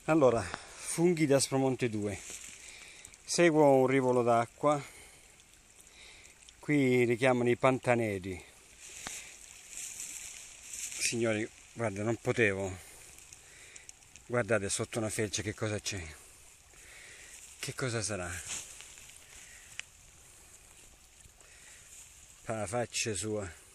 Allora, funghi di Aspromonte 2. Seguo un rivolo d'acqua. Qui richiamano i pantaneti. Signori, guarda, non potevo. Guardate sotto una felce che cosa c'è. Che cosa sarà? La faccia sua.